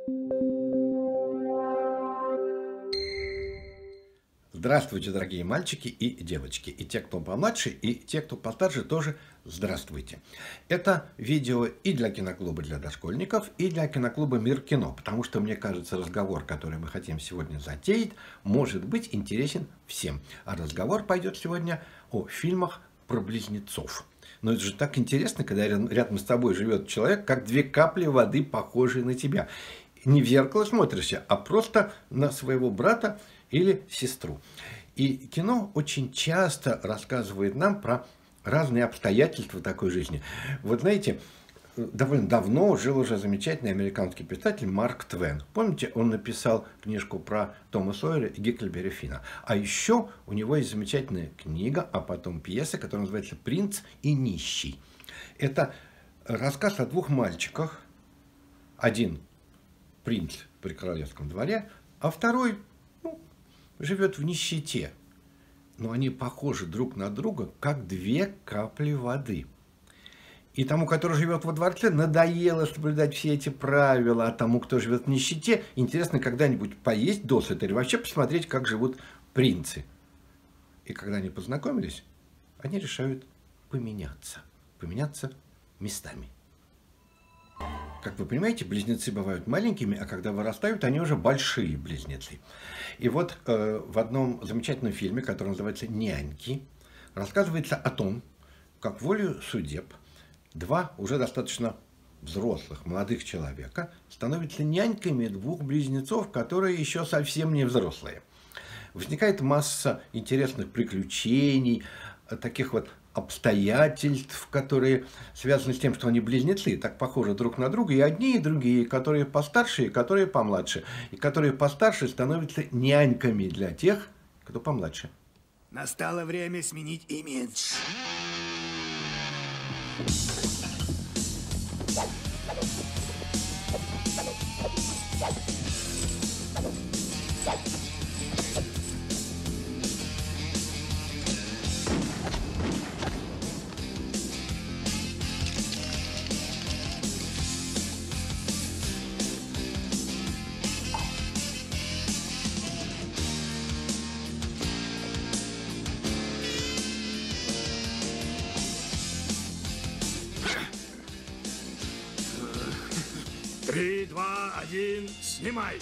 Здравствуйте, дорогие мальчики и девочки, и те, кто помладше, и те, кто постарше, тоже здравствуйте. Это видео и для киноклуба для дошкольников, и для киноклуба «Мир кино», потому что, мне кажется, разговор, который мы хотим сегодня затеять, может быть интересен всем. А разговор пойдет сегодня о фильмах про близнецов. Но это же так интересно, когда рядом с тобой живет человек, как две капли воды, похожие на тебя. Не в зеркало смотришься, а просто на своего брата или сестру. И кино очень часто рассказывает нам про разные обстоятельства такой жизни. Вот знаете, довольно давно жил уже замечательный американский писатель Марк Твен. Помните, он написал книжку про Тома Сойера и Гекльберри Финна. А еще у него есть замечательная книга, а потом пьеса, которая называется «Принц и нищий». Это рассказ о двух мальчиках. Один принц при королевском дворе, а второй живет в нищете. Но они похожи друг на друга, как две капли воды. И тому, который живет во дворце, надоело соблюдать все эти правила, а тому, кто живет в нищете, интересно когда-нибудь поесть досыта или вообще посмотреть, как живут принцы. И когда они познакомились, они решают поменяться местами. Как вы понимаете, близнецы бывают маленькими, а когда вырастают, они уже большие близнецы. И вот в одном замечательном фильме, который называется «Няньки», рассказывается о том, как волею судеб два уже достаточно взрослых, молодых человека становятся няньками двух близнецов, которые еще совсем не взрослые. Возникает масса интересных приключений, таких вот обстоятельств, которые связаны с тем, что они близнецы, так похожи друг на друга, и одни, и другие, которые постарше, и которые помладше. И которые постарше становятся няньками для тех, кто помладше. Настало время сменить имидж. Три, два, один, снимай!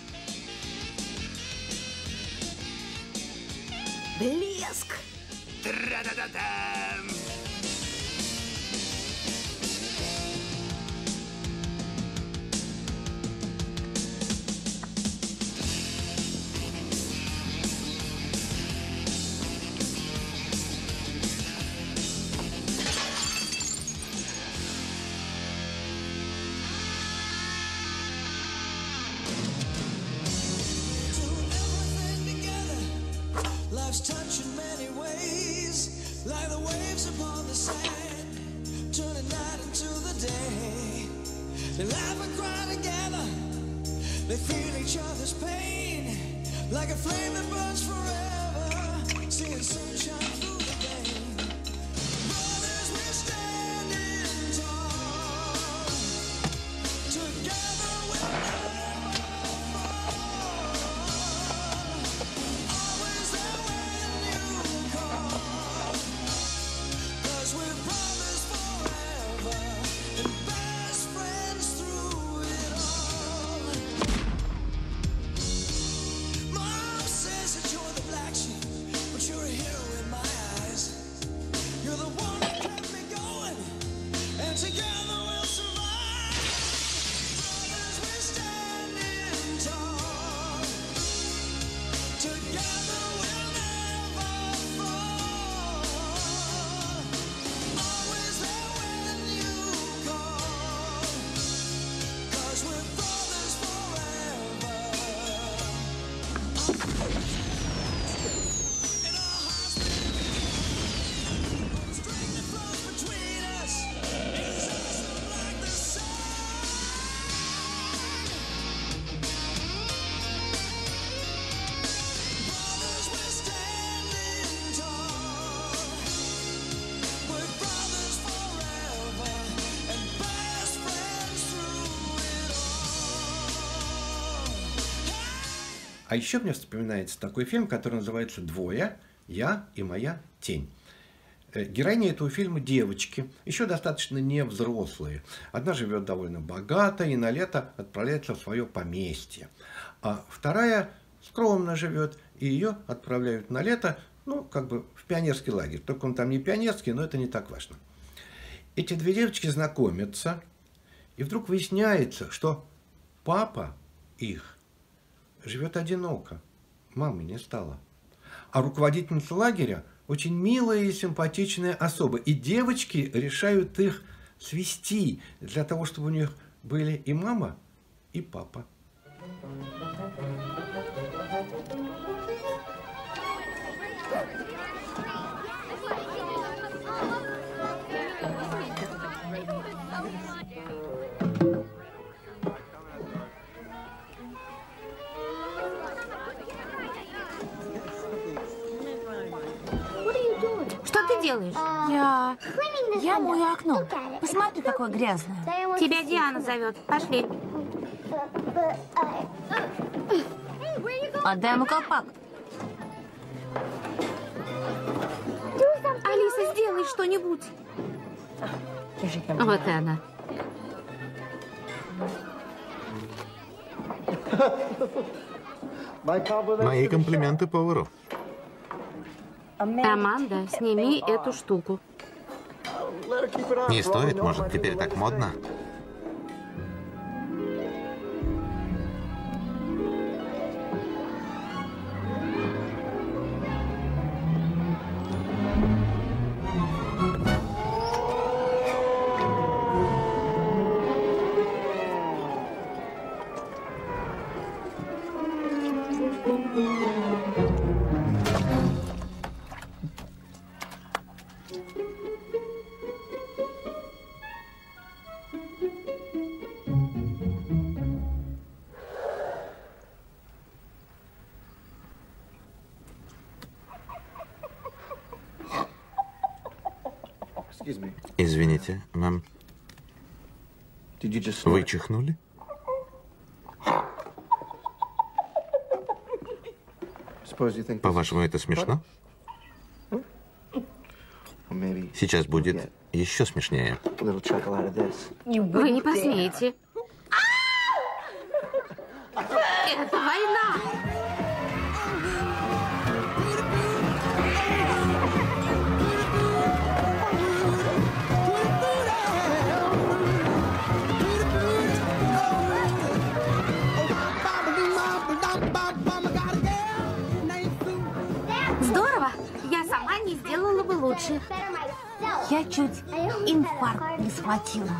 Блеск! Тра-да-да-дам! Life's touch in many ways, like the waves upon the sand, turning night into the day. They laugh and cry together, they feel each other's pain, like a flame that burns forever, seeing sunshine through the day. Brothers, we're standing tall, together we'll never fall. Always there when you call, 'cause we're brothers forever and best friends through it all. Mom says that you're the black sheep, but you're a hero in my А еще мне вспоминается такой фильм, который называется «Двое. Я и моя тень». Героини этого фильма девочки, еще достаточно не взрослые. Одна живет довольно богато и на лето отправляется в свое поместье. А вторая скромно живет, и ее отправляют на лето, ну, как бы в пионерский лагерь. Только он там не пионерский, но это не так важно. Эти две девочки знакомятся, и вдруг выясняется, что папа их живет одиноко, мамы не стало. А руководительница лагеря очень милая и симпатичная особа. И девочки решают их свести для того, чтобы у них были и мама, и папа. Что ты делаешь? Я мою окно. Посмотри, какое грязное. Тебя Диана зовет. Пошли. Отдай ему колпак. Алиса, сделай что-нибудь. Вот и она. Мои комплименты повару. Аманда, сними эту штуку. Не стоит, может, теперь так модно? Извините, мэм. Вы чихнули? По-вашему, это смешно? Сейчас будет еще смешнее. Вы не посмеете. Это война! Здорово! Я сама не сделала бы лучше. Я чуть инфаркт не схватила.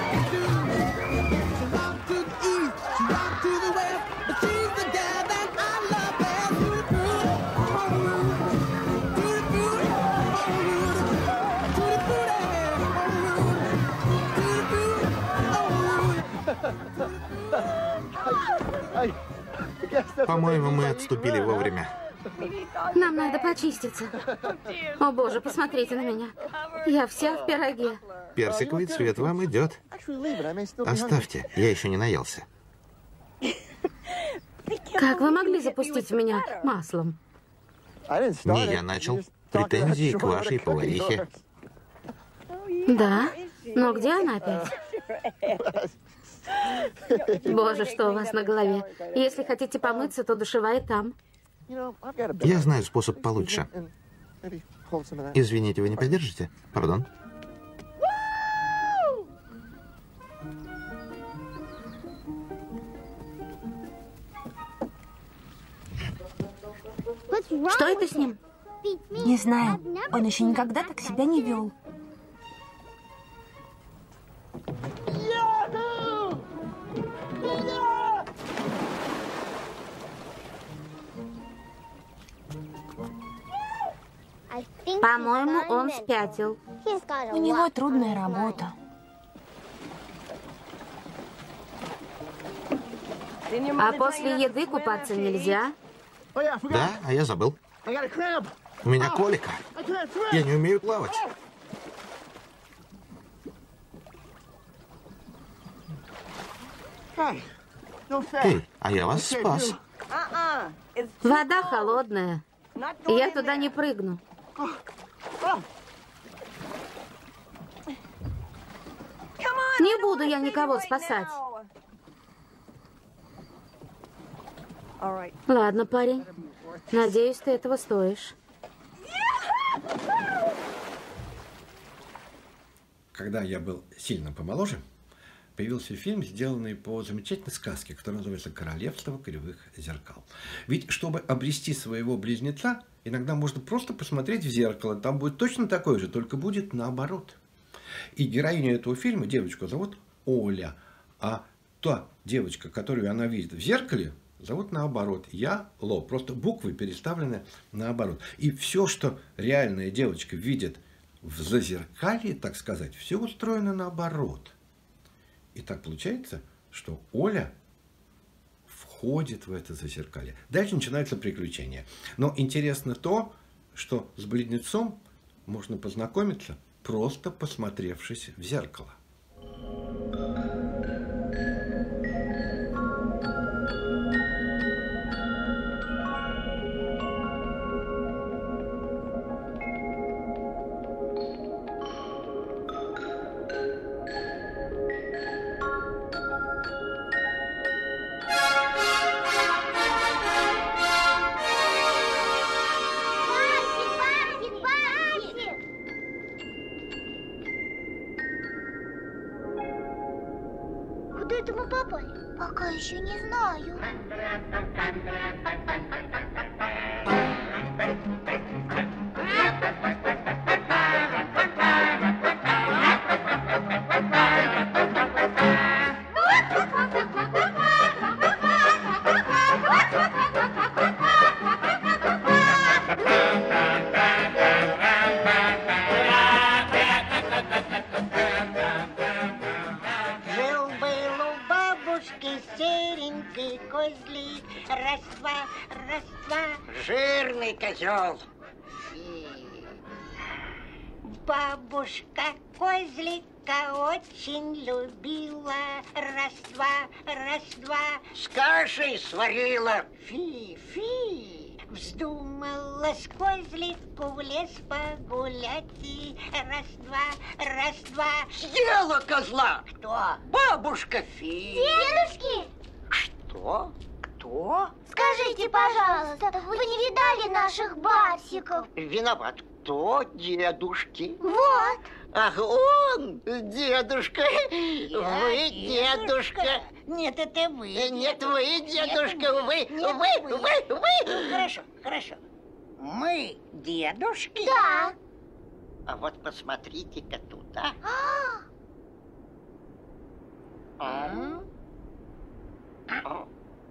По-моему, мы отступили вовремя. Нам надо почиститься. О боже, посмотрите на меня. Я вся в пироге. Персиковый цвет вам идет. Оставьте, я еще не наелся. Как вы могли запустить в меня маслом? Не я начал. Претензии к вашей поварихе. Да? Но где она опять? Боже, что у вас на голове? Если хотите помыться, то душевая там. Я знаю способ получше. Извините, вы не поддержите? Пардон. Что это с ним? Не знаю. Он еще никогда так себя не вел. По-моему, он спятил. У него трудная работа. А после еды купаться нельзя? Да, а я забыл. У меня колика. Я не умею плавать. Эй, а я вас спас. Вода холодная. Я туда не прыгну. Не буду я никого спасать. Ладно, парень. Надеюсь, ты этого стоишь. Когда я был сильно помоложе, появился фильм, сделанный по замечательной сказке, которая называется «Королевство кривых зеркал». Ведь, чтобы обрести своего близнеца, иногда можно просто посмотреть в зеркало. Там будет точно такое же, только будет наоборот. И героиню этого фильма, девочку, зовут Оля. А та девочка, которую она видит в зеркале, зовут наоборот. Я Ло. Просто буквы переставлены наоборот. И все, что реальная девочка видит в зазеркалье, так сказать, все устроено наоборот. И так получается, что Оля входит в это зазеркалье. Дальше начинаются приключения. Но интересно то, что с близнецом можно познакомиться, просто посмотревшись в зеркало. Куда это мы попали? Пока еще не знаю. Жил-был у бабушки серенький козлик, раз-два, раз-два. Жирный козел. Бабушка козлика очень любила, раз-два, раз-два. С кашей сварила. Фи-фи, вздумалась козлику в лес погулять и раз-два, раз-два. Съела козла. Кто? Бабушка Фи. Дедушки, Что? Кто? скажите, пожалуйста, вы не видали наших барсиков? Виноват. Кто? Дедушки. Вот. Ах, он, дедушка. Вы, дедушка. Нет, это вы. Нет, вы, дедушка. Вы, Нет, вы. Хорошо, хорошо. Мы дедушки? Да. А вот посмотрите-ка туда. А? О.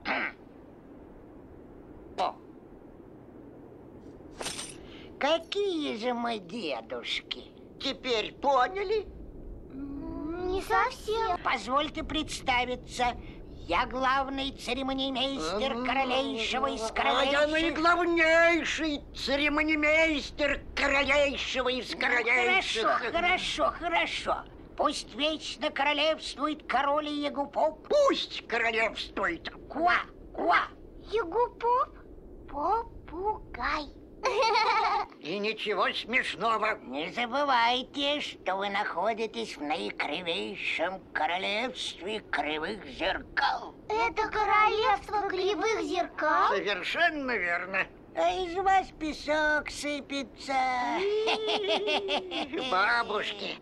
Какие же мы дедушки? Теперь поняли? Не совсем. Позвольте представиться. Я главный церемониймейстер королейшего из А я королейших. наиглавнейший церемонимейстер королейшего из королейших. Хорошо, хорошо, хорошо. Пусть вечно королевствует король и ягупоп. Пусть королевствует. Ква, ква. Ягупоп, попугай. И ничего смешного. Не забывайте, что вы находитесь в наикривейшем королевстве кривых зеркал. Это королевство кривых зеркал? Совершенно верно. А из вас песок сыпется. Бабушки.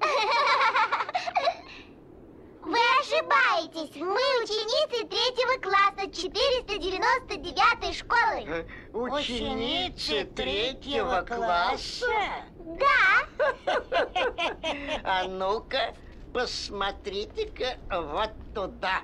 Вы ошибаетесь. Мы ученицы 3 класса 499 школы. Ученицы 3 класса? Да. А ну-ка, посмотрите-ка вот туда.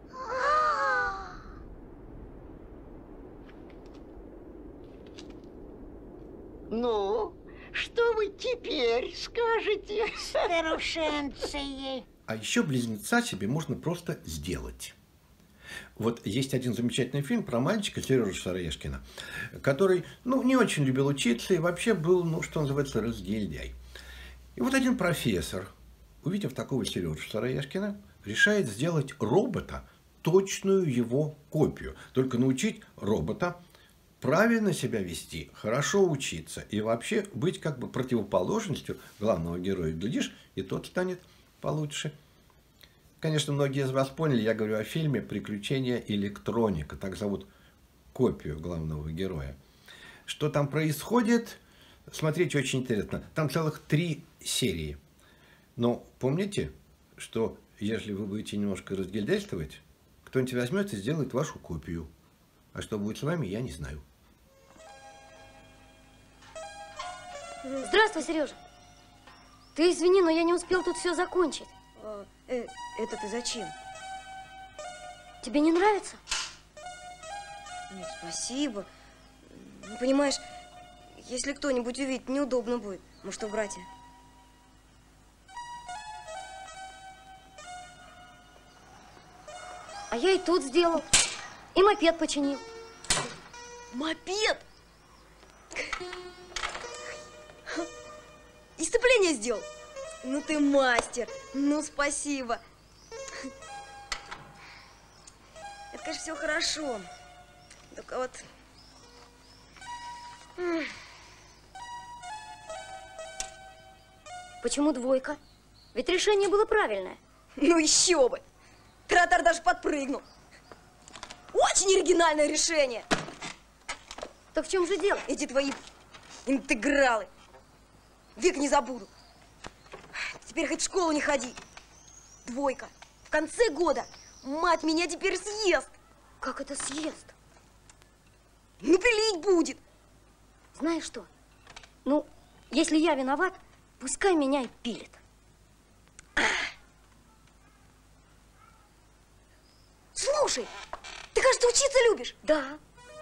Ну, что вы теперь скажете? Старушенцы. А еще близнеца себе можно просто сделать. Вот есть один замечательный фильм про мальчика Сережу Сыроежкина, который, не очень любил учиться и вообще был, что называется, разгильдяй. И вот один профессор, увидев такого Сережу Сыроежкина, решает сделать робота, точную его копию. Только научить робота правильно себя вести, хорошо учиться и вообще быть как бы противоположностью главного героя. Глядишь, и тот станет получше. Конечно, многие из вас поняли, я говорю о фильме «Приключения электроника». Так зовут копию главного героя. Что там происходит, смотрите, очень интересно. Там целых 3 серии. Но помните, что если вы будете немножко разгильдяйствовать, кто-нибудь возьмет и сделает вашу копию. А что будет с вами, я не знаю. Здравствуй, Сережа. Ты извини, но я не успел тут все закончить. Это ты зачем? Тебе не нравится? Нет, спасибо. Ну, понимаешь, если кто-нибудь увидит, неудобно будет. Мы что, братья? А я и тут сделал. И мопед починил. Мопед? И сцепление сделал? Ну ты мастер. Ну спасибо. Это, конечно, все хорошо. Только вот... Почему 2? Ведь решение было правильное. Ну еще бы. Тротар даже подпрыгнул. Очень оригинальное решение. Так в чем же дело? Эти твои интегралы. Век не забуду. Теперь хоть в школу не ходи. 2. В конце года мать меня теперь съест. Как это съест? Ну, пилить будет. Знаешь что? Ну, если я виноват, пускай меня и пилит. Слушай, ты, кажется, учиться любишь? Да.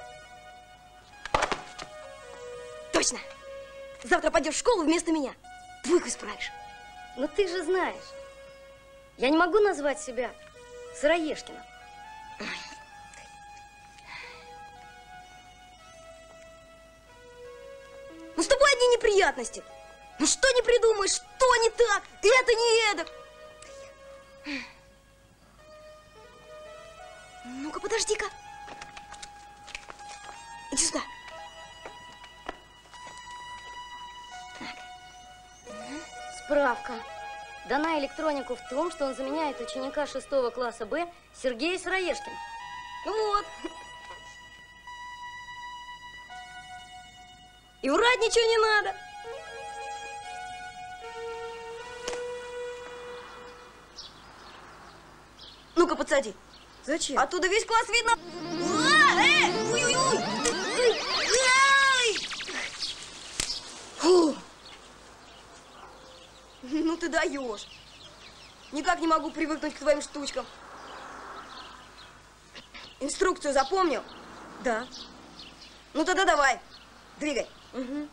Точно. Завтра пойдешь в школу вместо меня. 2 исправишь. Но ты же знаешь, я не могу назвать себя Сыроежкиным. Ну, с тобой одни неприятности. Ну, что не придумаешь, что не так, это не эдак. Ну-ка, подожди-ка. Иди сюда. Справка. Дана электронику в том, что он заменяет ученика 6 класса Б Сергея Сыроежкина. Вот. И врать ничего не надо. Ну-ка, подсади. Зачем? Оттуда весь класс видно. Ой-ой-ой! Фу. Ну ты даешь. Никак не могу привыкнуть к твоим штучкам. Инструкцию запомнил? Да. Ну тогда давай, двигай. Угу.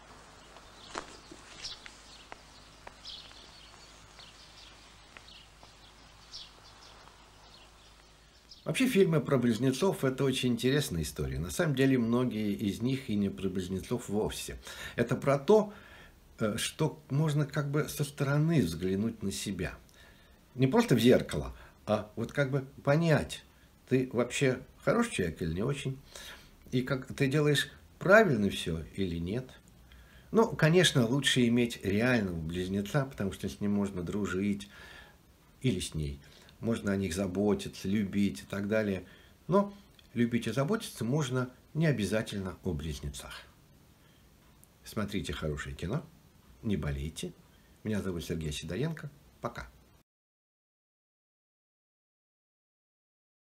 Вообще фильмы про близнецов – это очень интересная история. На самом деле многие из них и не про близнецов вовсе. Это про то, что можно как бы со стороны взглянуть на себя. Не просто в зеркало, а вот как бы понять, ты вообще хороший человек или не очень. И как ты делаешь правильно все или нет. Ну, конечно, лучше иметь реального близнеца, потому что с ним можно дружить или с ней. Можно о них заботиться, любить и так далее. Но любить и заботиться можно не обязательно о близнецах. Смотрите хорошее кино, не болейте. Меня зовут Сергей Сидоренко. Пока.